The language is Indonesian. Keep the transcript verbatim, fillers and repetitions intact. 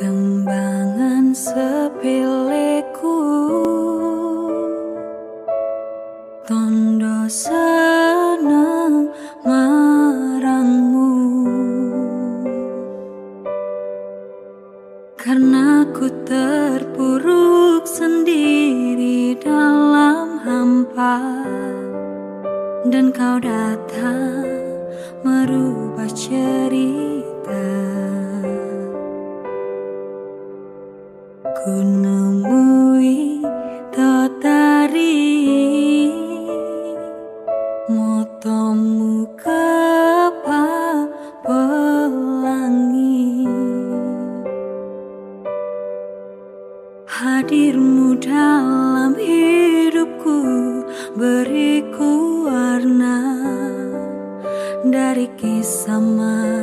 Kembangan sepeleku, tondo seneng marangmu, karena ku terpuruk sendiri dalam hampa, dan kau datang merubah cerita. Ku nemui totari motomu kepa pelangi, hadirmu dalam hidupku beriku warna dari kisah